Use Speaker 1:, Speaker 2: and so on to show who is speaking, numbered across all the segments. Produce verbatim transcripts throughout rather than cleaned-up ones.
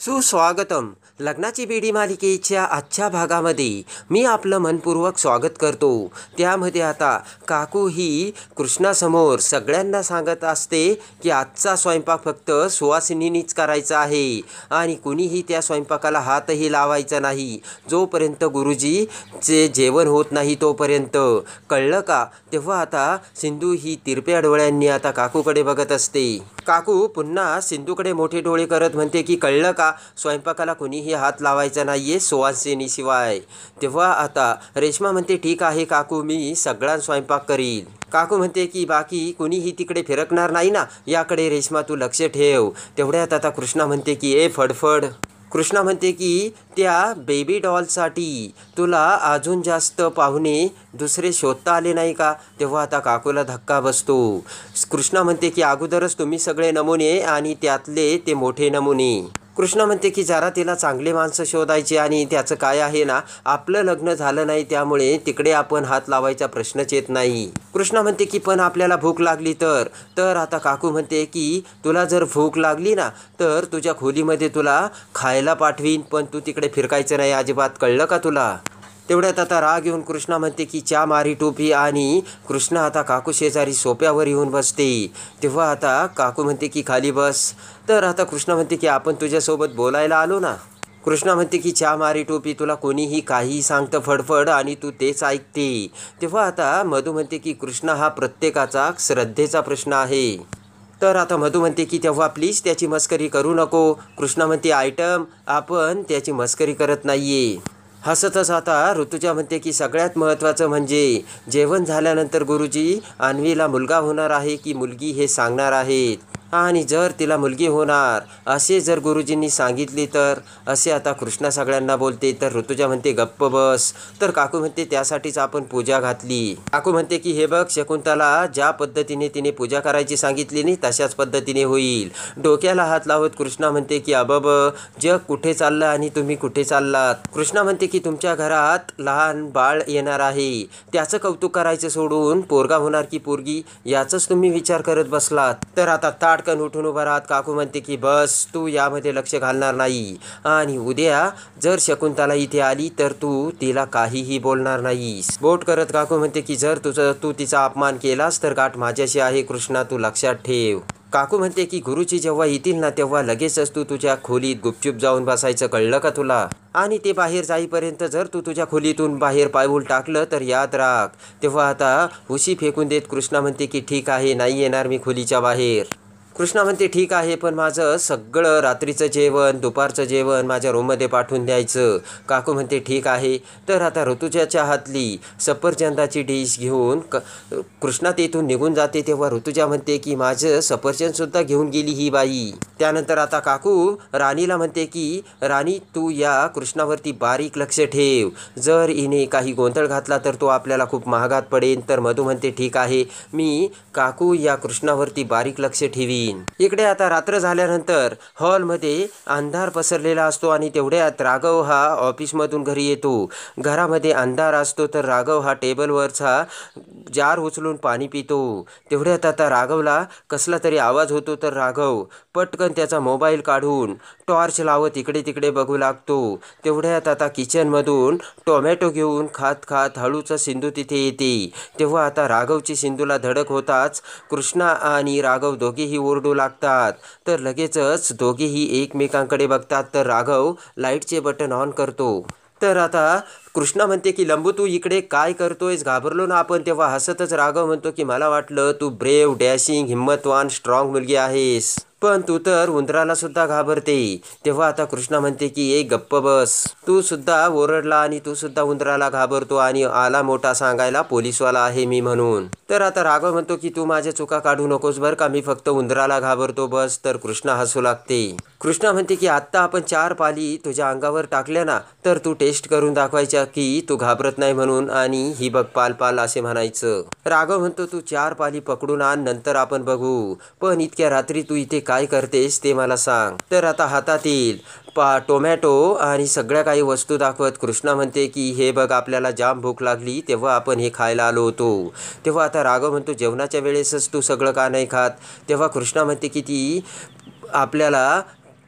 Speaker 1: सुस्वागतम. लग्नाची बेडी मालिकेच्या आजच्या भागामध्ये मी आपलं मनपूर्वक स्वागत करतो. त्यामध्ये आता काकू ही कृष्णासमोर सगळ्यांना सांगत असते की आजचा स्वयंपाक फक्त सुवासिनीनीच करायचा आहे आणि कुणीही त्या स्वयंपाकाला हातही लावायचा नाही जोपर्यंत गुरुजीचे जेवण होत नाही तोपर्यंत. कळलं का? तेव्हा आता सिंधू ही तिरप्या डोळ्यांनी आता काकूकडे बघत असते. काकू पुन्हा सिंधूकडे मोठे डोळे करत म्हणते की कळलं का, स्वयंपाकाला कुणीही हात लावायचा नाहीये सुवासिनीशिवाय. तेव्हा आता रेश्मा म्हणते ठीक आहे काकू, मी सगळा स्वयंपाक करील. काकू म्हणते की बाकी कुणीही तिकडे फिरकणार नाही ना, याकडे रेश्मा तू लक्ष ठेव. तेवढ्यात आता कृष्णा म्हणते की ए फडफड. कृष्णा म्हणते की त्या बेबी डॉलसाठी तुला अजून जास्त पाहुणे दुसरे शोधता आले नाही का? तेव्हा आता काकूला धक्का बसतो. कृष्णा म्हणते की अगोदरच तुम्ही सगळे नमुने आणि त्यातले ते मोठे नमुने. कृष्णा म्हणते की जरा तिला चांगले माणसं शोधायचे आणि त्याचं काय आहे ना, आपलं लग्न झालं नाही त्यामुळे तिकडे आपण हात लावायचा प्रश्नच येत नाही. कृष्णा म्हणते की पण आपल्याला भूक लागली तर तर आता काकू म्हणते की तुला जर भूक लागली ना तर तुझ्या खोलीमध्ये तुला खायला पाठवीन, पण तू तिकडे फिरकायचं नाही अजिबात. कळलं का तुला? तेवढ्यात आता राग येऊन कृष्णा म्हणते की चा मारी टोपी आणि कृष्णा आता काकू शेजारी सोप्यावर येऊन बसते. तेव्हा आता काकू म्हणते की खाली बस. तर आता कृष्णा म्हणते की आपण तुझ्यासोबत बोलायला आलो ना. कृष्णा म्हणते की चा मारी टोपी, तुला कोणीही काहीही सांगतं फडफड आणि तू तेच ऐकते. तेव्हा आता मधू म्हणते की कृष्णा हा प्रत्येकाचा श्रद्धेचा प्रश्न आहे. तर आता मधू म्हणते की तेव्हा प्लीज त्याची मस्करी करू नको. कृष्णा म्हणते आयटम, आपण त्याची मस्करी करत नाहीये. हसतच आता ऋतुजा म्हणते की सगळ्यात महत्त्वाचं म्हणजे जेवण झाल्यानंतर गुरुजी अन्वीला मुलगा होणार आहे की मुलगी हे सांगणार आहेत, आणि जर तिला मुलगी होणार असे जर गुरुजींनी सांगितले तर. असे आता कृष्णा सगळ्यांना बोलते. तर ऋतुजा म्हणते गप्प बस. तर काकू म्हणते त्यासाठीच आपण पूजा घातली. काकू म्हणते की हे बघ शकुंतला, ज्या पद्धतीने तिने पूजा करायची सांगितली नाही तशाच पद्धतीने होईल. डोक्याला हात लावत कृष्णा म्हणते की अबब, जग कुठे चाललं आणि तुम्ही कुठे चाललात. कृष्णा म्हणते की तुमच्या घरात लहान बाळ येणार आहे, त्याचं कौतुक करायचं सोडून पोरगा होणार की पोरगी याचाच तुम्ही विचार करत बसलात. तर आता ताट कन उठून उभा राहत काकू म्हणते की बस, तू यामध्ये लक्ष घालणार नाही आणि उद्या जर शकुंतला इथे आली तर तू तिला काहीही बोलणार नाहीस. बोट करत काकू म्हणते की जर तुझं तू तिचा अपमान केलास तर गाठ माझ्याशी आहे कृष्णा, तू लक्षात ठेव. काकू म्हणते की गुरुजी जेव्हा येतील ना तेव्हा लगेचच तू तुझ्या खोलीत गुपचूप जाऊन बसायचं. कळलं का तुला? आणि ते बाहेर जाईपर्यंत जर तू तुझ्या खोलीतून बाहेर पाऊल टाकलं तर याद राख. तेव्हा आता उशी फेकून देत कृष्णा म्हणते की ठीक आहे, नाही येणार मी खोलीच्या बाहेर. कृष्णा म्हणते ठीक आहे, पण माझं सगळं रात्रीचं जेवण दुपारचं जेवण माझ्या रूममध्ये पाठवून द्यायचं. काकू म्हणते ठीक आहे. तर आता ऋतुजाच्या हातली सफरचंदाची डिश घेऊन क कृष्णा तेथून निघून जाते. तेव्हा ऋतुजा म्हणते की माझं सफरचंदसुद्धा घेऊन गेली ही बाई. त्यानंतर आता काकू राणीला म्हणते की राणी, तू या कृष्णावरती बारीक लक्ष ठेव, जर हिने काही गोंधळ घातला तर तो आपल्याला खूप महागात पडेल. तर मधू म्हणते ठीक आहे, मी काकू या कृष्णावरती बारीक लक्ष ठेवी. इकडे आता रात्र झाल्यानंतर हॉलमध्ये अंधार पसरलेला असतो आणि तेवढ्यात राघव हा ऑफिसमधून घरी येतो. घरामध्ये अंधार असतो तर राघव हा टेबलवरचा जार उचलून पाणी पितो. तेवढ्यात आता राघवला कसला तरी आवाज होतो तर राघव पटकन त्याचा मोबाईल काढून टॉर्च लावत इकडे तिकडे बघू लागतो. तेवढ्यात आता किचनमधून टोमॅटो घेऊन खात खात हळूच सिंधू तिथे येते. तेव्हा आता राघवची सिंधूला धडक होताच कृष्णा आणि राघव दोघेही ओरडू लागतात. तर लगेचच दोघेही एकमेकांकडे बघतात. तर राघव लाईटचे बटन ऑन करतो. तर आता कृष्णा म्हणते की लंबू, तू इकडे काय करतोयस, घाबरलो ना आपण. तेव्हा हसतच राघव म्हणतो की मला वाटलं तू ब्रेव डॅशिंग हिम्मतवान स्ट्रॉंग मुलगी आहेस, पण तू तर उंदराला सुद्धा घाबरते. तेव्हा आता कृष्णा म्हणते की एक गप्प बस, तू सुद्धा ओरडला आणि तू सुद्धा उंदराला घाबरतो आणि आला मोठा सांगायला पोलीसवाला आहे मी म्हणून. तर आता राघव म्हणतो की तू माझ्या चुका काढू नकोस बरं का, मी फक्त उंदराला घाबरतो बस. तर कृष्णा हसू लागते. कृष्णा म्हणते की आत्ता आपण चार पाली तुझ्या अंगावर टाकल्या ना तर तू टेस्ट करून दाखवायच्या की तू घाबरत नाही म्हणून, आणि ही बघ पाल पाल असे म्हणायचं. राघव म्हणतो तू चार पाली पकडून आण, नंतर आपण बघू, पण इतक्या रात्री तू इथे काय करतेस ते मला सांग. तर आता हातातील पा टोमॅटो आणि सगळ्या काही वस्तू दाखवत कृष्णा म्हणते की हे बघ, आपल्याला जाम भूक लागली तेव्हा आपण हे खायला आलो होतो. तेव्हा आता राघव म्हणतो जेवणाच्या वेळेसच तू सगळं का नाही खात. तेव्हा कृष्णा म्हणते की ती आपल्याला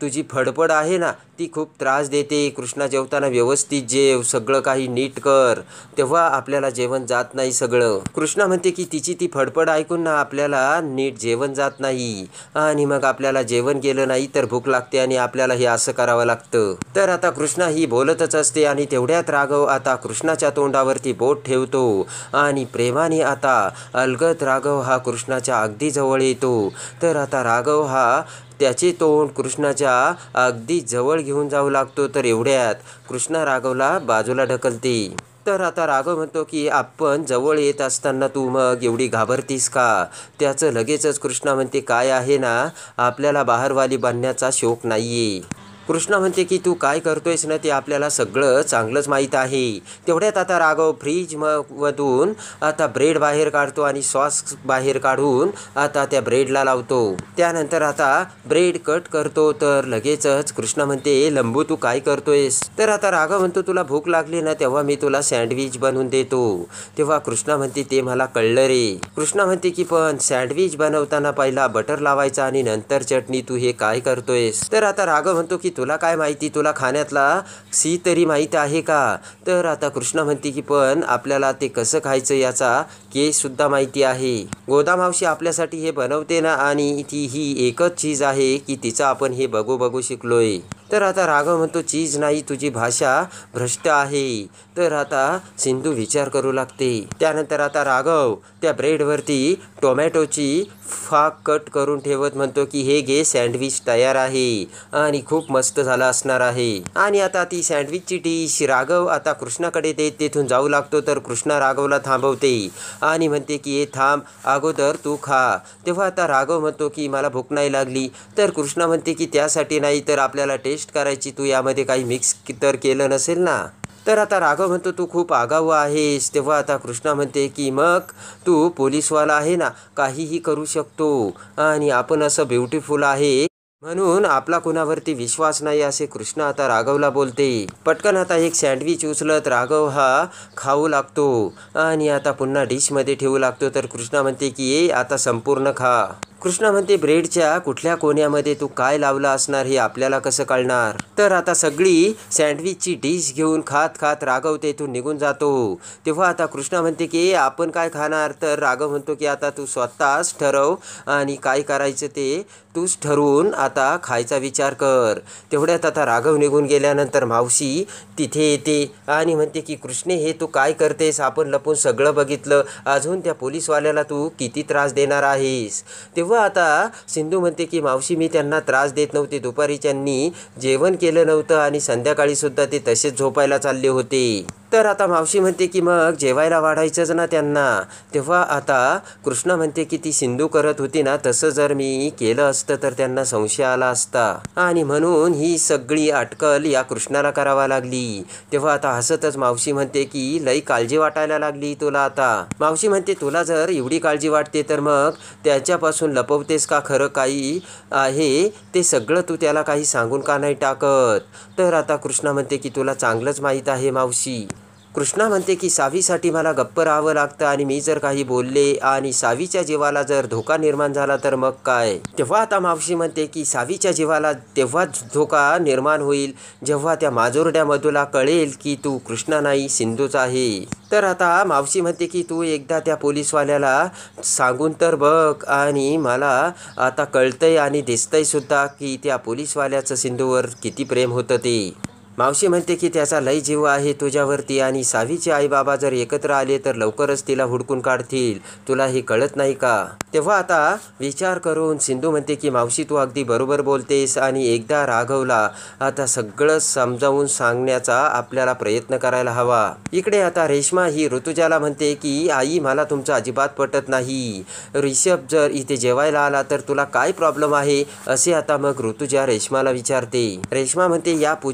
Speaker 1: तुझी फडफड आहे ना ती खूप त्रास देते. कृष्णा जेवताना व्यवस्थित जेव, सगळं काही नीट कर, तेव्हा आपल्याला जेवण जात नाही सगळं. कृष्णा म्हणते की तिची ती फडफड ऐकून ना आपल्याला नीट जेवण जात नाही आणि मग आपल्याला जेवण गेलं नाही तर भूक लागते आणि आपल्याला हे असं करावं लागतं. तर आता कृष्णा ही बोलतच असते आणि तेवढ्यात राघव आता कृष्णाच्या तोंडावरती बोट ठेवतो आणि प्रेमाने आता अलगद राघव हा कृष्णाच्या अगदी जवळ येतो. तर आता राघव हा त्याचे तोंड कृष्णाच्या अगदी जवळ घेऊन जाऊ लागतो. तर एवढ्यात कृष्णा राघवला बाजूला ढकलते. तर आता राघव म्हणतो की आपण जवळ येत असताना तू मग एवढी घाबरतीस का? त्याचं लगेचच कृष्णा म्हणते काय आहे ना आपल्याला बहारवाली बनण्याचा शौक नाहीये. कृष्णा म्हणते की तू काय करतोयस ना ते आपल्याला सगळं चांगलंच माहीत आहे. तेवढ्यात आता राघव फ्रीज मधून आता ब्रेड बाहेर काढतो आणि सॉस बाहेर काढून आता त्या ब्रेडला लावतो. त्यानंतर आता ब्रेड कट करतो. तर लगेचच कृष्णा म्हणते लंबू तू काय करतोयस? तर आता राघव म्हणतो तुला भूक लागली ना तेव्हा मी तुला सँडविच बनवून देतो. तेव्हा कृष्णा म्हणते ते मला कळलं रे. कृष्णा म्हणते की पण सँडविच बनवताना पहिला बटर लावायचा आणि नंतर चटणी, तू हे काय करतोयस? तर आता राघव म्हणतो की तुला काय माहिती, तुला खाण्यातला सी तरी माहीत आहे का? तर आता कृष्णा म्हणते की पण आपल्याला ते कसं खायचं याचा केस सुद्धा माहिती आहे. गोदा मावशी आपल्यासाठी हे बनवते ना आणि ती ही एकच चीज आहे की तिचं आपण हे बघू बघू शिकलोय. तर आता राघव म्हणतो चीज नाही, तुझी भाषा भ्रष्ट आहे. तर आता सिंधू विचार करू लागते. त्यानंतर आता राघव त्या ब्रेडवरती टोमॅटोची फाक कट करून ठेवत म्हणतो की हे घे सँडविच तयार आहे आणि खूप मस्त झाला असणार आहे. आणि आता ती सँडविचची डिश राघव आता कृष्णाकडे देत तेथून जाऊ लागतो. तर कृष्णा राघवला थांबवते आणि म्हणते की हे थांब, अगोदर तू खा. तेव्हा आता राघव म्हणतो की मला भूक नाही लागली. तर कृष्णा म्हणते की त्यासाठी नाही तर आपल्याला टेस्ट करायची, तू यामध्ये काही मिक्स तर केलं नसेल ना? तर आता राघव म्हणतो तू खूप आगाऊ आहेस. तेव्हा आता कृष्णा म्हणते की मग तू पोलीसवाला आहे ना, काहीही करू शकतो आणि आपण असं ब्युटिफुल आहे म्हणून आपला कुणावरती विश्वास नाही, असे कृष्णा आता राघवला बोलते. पटकन आता एक सँडविच उचलत राघव हा खाऊ लागतो आणि आता पुन्हा डिशमध्ये ठेवू लागतो. तर कृष्णा म्हणते की ये आता संपूर्ण खा. कृष्णा म्हणते ब्रेडच्या कुठल्या कोण्यामध्ये तू काय लावलं असणार हे आपल्याला कसं कळणार? तर आता सगळी सँडविचची डिश घेऊन खात खात राघव तेथून निघून जातो. तेव्हा आता कृष्णा म्हणते की आपण काय खाणार? तर राघव म्हणतो की आता तू स्वतःच ठरव आणि काय करायचं ते तूच ठरवून आता खायचा विचार कर. तेवढ्यात आता राघव निघून गेल्यानंतर मावशी तिथे येते आणि म्हणते की कृष्णे हे तू काय करतेस? आपण लपून सगळं बघितलं, अजून त्या पोलीसवाल्याला तू किती त्रास देणार आहेस? तेव्हा आता सिंधू म्हणते की मावशी मी त्यांना त्रास देत नव्हते, दुपारी त्यांनी जेवण केलं नव्हतं आणि संध्याकाळी सुद्धा ते तसेच झोपायला चालले होते. तर आता मावशी म्हणते की मग जेवायला वाढायचंच ना त्यांना. तेव्हा आता कृष्णा म्हणते की ती सिंधू करत होती ना तसं जर मी केलं असतं तर त्यांना संशय आला असता आणि म्हणून ही सगळी अटकल या कृष्णाला करावा लागली. तेव्हा आता हसतच मावशी म्हणते की लई काळजी वाटायला लागली तुला आता. मावशी म्हणते तुला जर एवढी काळजी वाटते तर मग त्याच्यापासून लपवतेस का? खरं काही आहे ते सगळं तू त्याला काही सांगून का नाही टाकत? तर आता कृष्णा म्हणते की तुला चांगलंच माहीत आहे मावशी. कृष्णा म्हणते की सावीसाठी मला गप्प राहावं लागतं आणि मी जर काही बोलले आणि सावीच्या जीवाला जर धोका निर्माण झाला तर मग काय? तेव्हा आता मावशी म्हणते की सावीच्या जीवाला तेव्हाच धोका निर्माण होईल जेव्हा त्या माजोरड्या मधूला कळेल की तू कृष्णा नाही सिंधूच आहे. तर आता मावशी म्हणते की तू एकदा त्या पोलीसवाल्याला सांगून तर बघ आणि मला आता कळतंय आणि दिसतंय सुद्धा की त्या पोलीसवाल्याचं सिंधूवर किती प्रेम होतं ते. मावशी म्हणते की त्याचा लय जीव आहे तुझ्यावरती आणि सावीचे आई बाबा जर एकत्र आले तर लवकरच तिला हुडकून काढतील, तुला हे कळत नाही का? तेव्हा आता विचार करून सिंधू म्हणते की मावशी तू अगदी बरोबर बोलतेस आणि एकदा राघवला आता सगळं समजावून सांगण्याचा आपल्याला प्रयत्न करायला हवा. इकडे आता रेश्मा ही ऋतुजाला म्हणते की आई मला तुमचं अजिबात पटत नाही. ऋषभ जर इथे जेवायला आला तर तुला काय प्रॉब्लेम आहे? असे आता मग ऋतुजा रेश्माला विचारते. रेश्मा म्हणते या पूजेत त्याची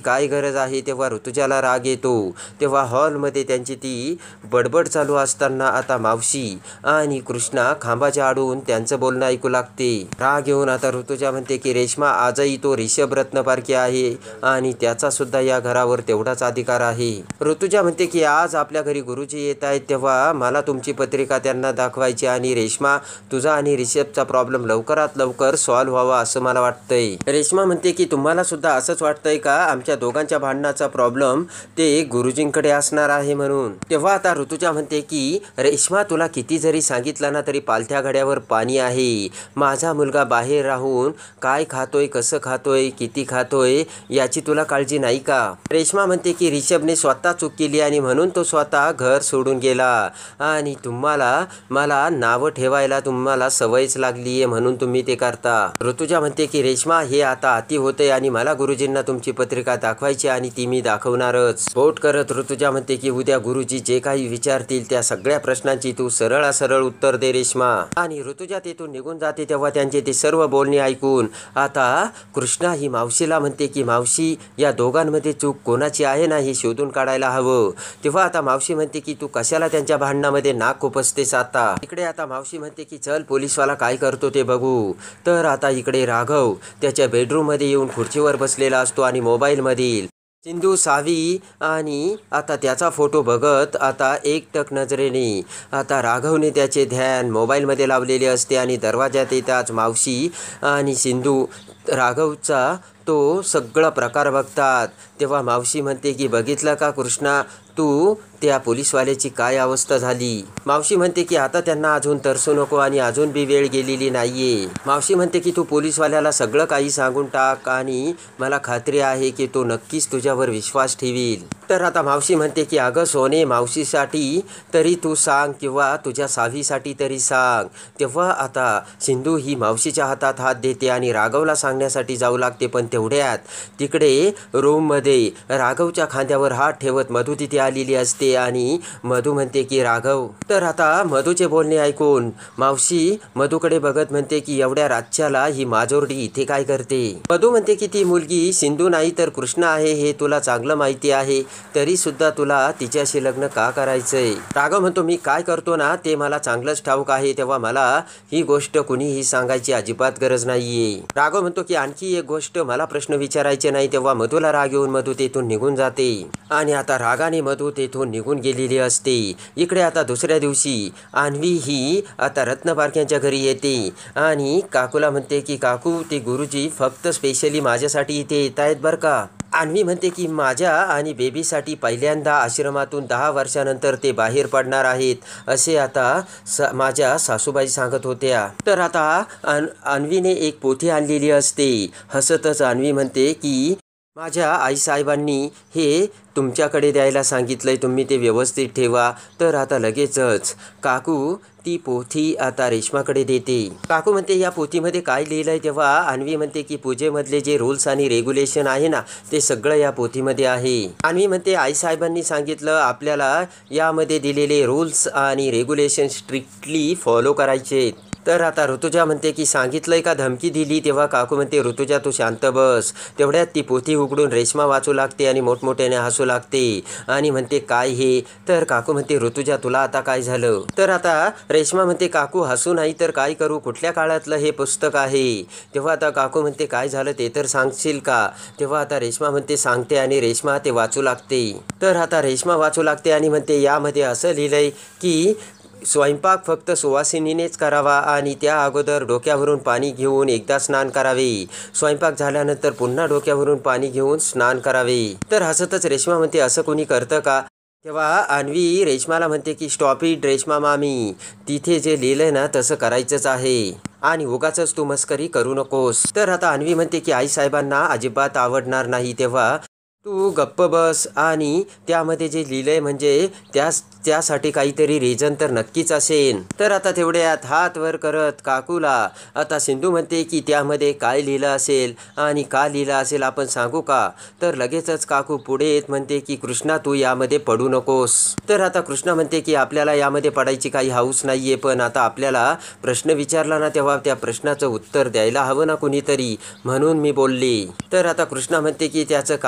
Speaker 1: काय गरज आहे. तेव्हा ऋतुजाला राग येतो. तेव्हा हॉलमध्ये त्यांची ती बडबड चालू असताना आता मावशी आणि कृष्णा खांबाच्या आडून त्यांचं बोलणं ऐकू लागते. राग येऊन आता ऋतुजा म्हणते की रेश्मा आजही तो रिषभ रत्नपारखी आहे आणि त्याचा सुद्धा या घरावर तेवढाच अधिकार आहे. ऋतुजा म्हणते की आज आपल्या घरी गुरुजी येत आहेत तेव्हा मला तुमची पत्रिका त्यांना दाखवायची आणि रेश्मा तुझा आणि रिषभचा प्रॉब्लेम लवकरात लवकर सॉल्व्ह व्हावा असं मला वाटतंय. रेश्मा म्हणते की तुम्हाला सुद्धा असंच वाटतंय का आमच्या दोघांच्या भांडणाचा प्रॉब्लेम ते गुरुजींकडे असणार आहे म्हणून. तेव्हा आता ऋतुजा म्हणते की रेश्मा तुला किती जरी सांगितलं ना तरी पालथ्या घड्यावर पाणी आहे. माझा मुलगा बाहेर राहून काय खातोय, कसं खातोय, किती खातोय याची तुला काळजी नाही का. रेश्मा म्हणते की रिषभने स्वतः चूक केली आणि म्हणून तो स्वतः घर सोडून गेला आणि तुम्हाला मला नावं ठेवायला तुम्हाला सवयच लागली आहे म्हणून तुम्ही ते करता. ऋतुजा म्हणते की रेश्मा हे आता अति होतंय आणि मला गुरुजींना तुमची पत्रिका दाखवायची आणि ती मी दाखवणारच. बोट करत ऋतुजा म्हणते की उद्या गुरुजी जे काही विचारतील त्या सगळ्या प्रश्नांची तू सरळ सरळ उत्तर दे रेश्मा. आणि ऋतुजा तेथून निघून जाते. तेव्हा त्यांचे ते सर्व बोलणे ऐकून आता कृष्णा ही मावशीला म्हणते की मावशी या दोघांमध्ये चूक कोणाची आहे ना हे शोधून काढायला हवं. तेव्हा आता मावशी म्हणते की तू कशाला त्यांच्या भांडणामध्ये नाक खुपसतेस आता. इकडे आता मावशी म्हणते की चल पोलीसवाला काय करतो ते बघू. तर आता इकडे राघव त्याच्या बेडरूममध्ये येऊन खुर्चीवर बसलेला असतो आणि मोबाईलमधील सिंधू, सावी आणि आता त्याचा फोटो बघत आता एकटक नजरेने आता राघवने त्याचे ध्यान मोबाईलमध्ये लावलेले असते आणि दरवाजात येताच मावशी आणि सिंधू राघवचा तो सगळा प्रकार बघतात. तेव्हा मावशी म्हणते की बघितलं का कृष्णा तू त्या पोलीसवाल्याची काय अवस्था झाली. मावशी म्हणते की आता त्यांना अजून तरसू नको आणि अजून बी वेळ गेलेली नाहीये. मावशी म्हणते की तू पोलीसवाल्याला सगळं काही सांगून टाक आणि मला खात्री आहे की तो नक्कीच तुझ्यावर विश्वास ठेवील. तर आता मावशी म्हणते की अगं सोने मावशीसाठी तरी तू सांग किंवा तुझ्या सावीसाठी तरी सांग. तेव्हा आता सिंधू ही मावशीच्या हातात हात देते आणि राघवला सांगण्यासाठी जाऊ लागते. पण तेवढ्यात तिकडे रूममध्ये राघवच्या खांद्यावर हात ठेवत मधू तिथे आलेली असते आणि मधू म्हणते की राघव. तर आता मधूचे बोलणे ऐकून मावशी मधूकडे बघत म्हणते की एवढ्या रातच्याला ही माजोरडी इथे काय करते. मधू म्हणते की ती मुलगी सिंधू नाही तर कृष्णा आहे हे तुला चांगलं माहिती आहे तरी सुद्धा तुला तिच्याशी लग्न का करायचंय. राघव म्हणतो मी काय करतो ना ते मला चांगलंच ठाऊक आहे तेव्हा मला ही गोष्ट कुणीही सांगायची अजिबात गरज नाहीये. राघव म्हणतो की आणखी एक गोष्ट मला प्रश्न विचारायचे नाही. तेव्हा मधूला राग येऊन मधू तेथून निघून जाते आणि आता रागाने मधू तेथून निघून गेलेली असते. इकडे आता दुसऱ्या दिवशी अन्वी ही आता रत्नपारख्यांच्या घरी येते आणि काकूला म्हणते की काकू ते गुरुजी फक्त स्पेशली माझ्यासाठी इथे येत आहेत बरं का. अन्वी म्हणते की माझ्या आणि बेबीसाठी पहिल्यांदा आश्रमातून दहा वर्षानंतर ते बाहेर पडणार आहेत असे आता स माझ्या सासूबाई सांगत होत्या. तर आता अन अन्वीने एक पोथी आणलेली असते. हसतच अन्वी म्हणते की माझ्या आईसाहेबांनी हे तुमच्याकडे द्यायला सांगितलंय तुम्ही ते व्यवस्थित ठेवा. तर आता लगेचच काकू ती पोथी आता रेश्माकडे देते. काकू म्हणते या पोथीमध्ये काय लिहिलंय. तेव्हा अन्वी म्हणते की पूजेमधले जे रूल्स आणि रेग्युलेशन आहे ना ते सगळं या पोथीमध्ये आहे. अन्वी म्हणते आईसाहेबांनी सांगितलं आपल्याला यामध्ये दिलेले रूल्स आणि रेग्युलेशन स्ट्रिक्टली फॉलो करायचे. तर आता ऋतुजा म्हणते की सांगितलंय का धमकी दिली. तेव्हा काकू म्हणते ऋतुजा तू शांत बस. तेवढ्यात ती पोथी उघडून रेश्मा वाचू लागते आणि मोठमोठ्याने हसू लागते आणि म्हणते काय हे. तर काकू म्हणते ऋतुजा तुला आता काय झालं. तर आता रेश्मा म्हणते काकू हसू नाही तर काय करू कुठल्या काळातलं हे पुस्तक आहे. तेव्हा आता काकू म्हणते काय झालं ते तर सांगशील का. तेव्हा आता रेश्मा म्हणते सांगते आणि रेश्मा ते वाचू लागते. तर आता रेश्मा वाचू लागते आणि म्हणते यामध्ये असं लिहिलंय की स्वयंपाक फक्त सुवासिनीनेच करावा आणि त्या अगोदर डोक्यावरून पाणी घेऊन एकदा स्नान करावे. स्वयंपाक झाल्यानंतर पुन्हा डोक्यावरून पाणी घेऊन स्नान करावे. तर हसतच रेश्मा म्हणते असं कोणी करतं का. तेव्हा अन्वी रेश्माला म्हणते की स्टॉप इट रेश्मा मामी तिथे जे लिहिलंय ना तसं करायचंच आहे आणि उगाचच तू मस्करी करू नकोस. तर आता अन्वी म्हणते की आईसाहेबांना अजिबात आवडणार नाही. तेव्हा तू गप्प बस आणि त्यामध्ये जे लिहिलंय म्हणजे त्यास त्यासाठी काहीतरी रिझन तर नक्कीच असेल. तर आता तेवढ्यात हात वर करत काकूला आता सिंधू म्हणते की त्यामध्ये काय लिहिलं असेल आणि का लिहिलं असेल आपण सांगू का. तर लगेचच काकू पुढे येत म्हणते की कृष्णा तू यामध्ये पडू नकोस. तर आता कृष्णा म्हणते की आपल्याला यामध्ये पडायची काही हौस नाहीये पण आता आपल्याला प्रश्न विचारला ना तेव्हा त्या प्रश्नाचं उत्तर द्यायला हवं ना कुणीतरी म्हणून मी बोलले. तर आता कृष्णा म्हणते की त्याचं काय आहे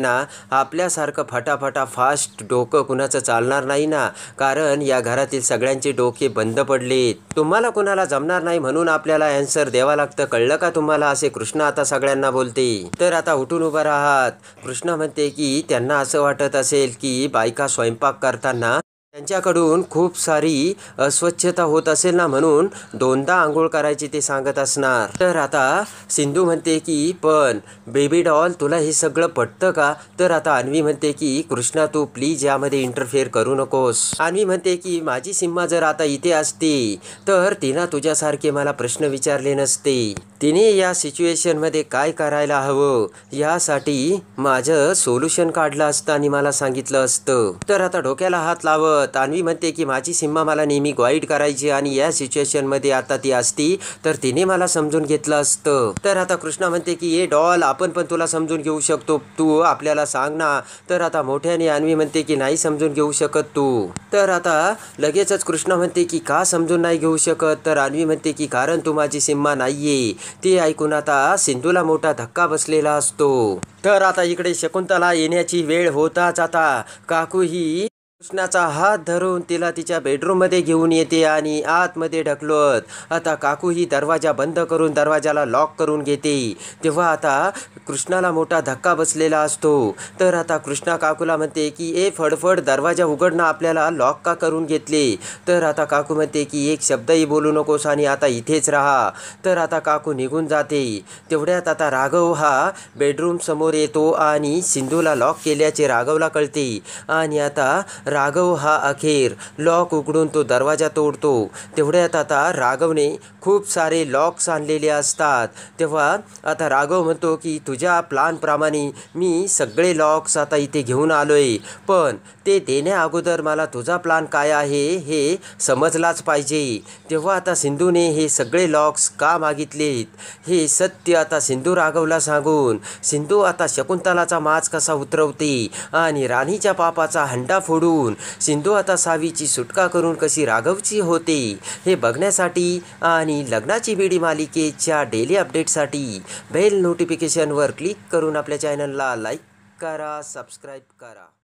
Speaker 1: ना आपल्यासारखं फटाफटा फास्ट डोकं कुणाचं चालणार नाही ना, कारण या घरातील सगळ्यांचे डोके बंद पडलेत. तुम्हाला कुणाला जमणार नाही म्हणून आपल्याला ॲन्सर द्यावा लागतं, कळलं का तुम्हाला, असे कृष्ण आता सगळ्यांना बोलते. तर आता उठून उभं राहात. कृष्ण म्हणते की त्यांना असं वाटत असेल की बायका स्वयंपाक करताना त्यांच्याकडून खूप सारी अस्वच्छता होत असेल ना, म्हणून दोनदा आंघोळ करायची ते सांगत असणार. तर आता सिंधू म्हणते की पण बेबी डॉल तुला हे सगळं पटतं का? तर आता अन्वी म्हणते की कृष्णा तू प्लीज यामध्ये इंटरफेअर करू नकोस. अन्वी म्हणते की माझी सिम्मा जर आता इथे असती तर तिनं तुझ्यासारखे मला प्रश्न विचारले नसते. तिने या सिच्युएशनमध्ये काय करायला हवं यासाठी माझं सोल्युशन काढलं असतं आणि मला सांगितलं असतं. तर आता डोक्याला हात लावत अन्वी म्हणते की माझी सिम्मा मला नेहमी गाईड करायची आणि या सिच्युएशनमध्ये आता ती असती तर तिने मला समजून घेतलं असतं. तर आता कृष्णा म्हणते की ए डॉल आपण पण तुला समजून घेऊ शकतो, तू आपल्याला सांग ना. तर आता मोठ्याने अन्वी म्हणते की नाही समजून घेऊ शकत तू. तर आता लगेचच कृष्णा म्हणते की का समजून नाही घेऊ शकत? तर अन्वी म्हणते की कारण तू माझी सिम्मा नाहीये. ते ऐकून आता सिंधूला मोठा धक्का बसलेला असतो. तर आता इकडे शकुंतला येण्याची वेळ होताच आता काकू ही कृष्णाचा हात धरून तिला तिच्या बेडरूममध्ये घेऊन येते आणि आतमध्ये ढकलत आता काकू ही दरवाजा बंद करून दरवाजाला लॉक करून घेते. तेव्हा आता कृष्णाला मोठा धक्का बसलेला असतो. तर आता कृष्णा काकूला म्हणते की ए फडफड दरवाजा उघडणं, आपल्याला लॉक का करून घेतले? तर आता काकू म्हणते की एक शब्दही बोलू नकोस आणि आता इथेच राहा. तर आता काकू निघून जाते. तेवढ्यात आता राघव हा बेडरूम समोर येतो आणि सिंधूला लॉक केल्याचे राघवला कळते आणि आता राघव हा अखेर लॉक उघडून तो दरवाजा तोडतो. तेवढ्यात आता राघवने खूप सारे लॉक्स आणलेले असतात. तेव्हा आता राघव म्हणतो की तुझ्या प्लॅनप्रमाणे मी सगळे लॉक्स आता इथे घेऊन आलोय, पण ते देण्या अगोदर मला तुझा प्लॅन काय आहे हे समजलाच पाहिजे. तेव्हा आता सिंधूने हे सगळे लॉक्स का मागितलेत हे सत्य आता सिंधू राघवला सांगून सिंधू आता शकुंतलाचा माज कसा उतरवते आणि राणीच्या पापाचा हंडा फोडून सिंधू आता सावीची सुटका करून कशी राघवची होते हे बघण्यासाठी आणि लग्नाची बेडी मालिकेच्या डेली अपडेटसाठी बेल नोटिफिकेशनवर क्लिक करून आपल्या चॅनलला लाईक करा, सबस्क्राईब करा.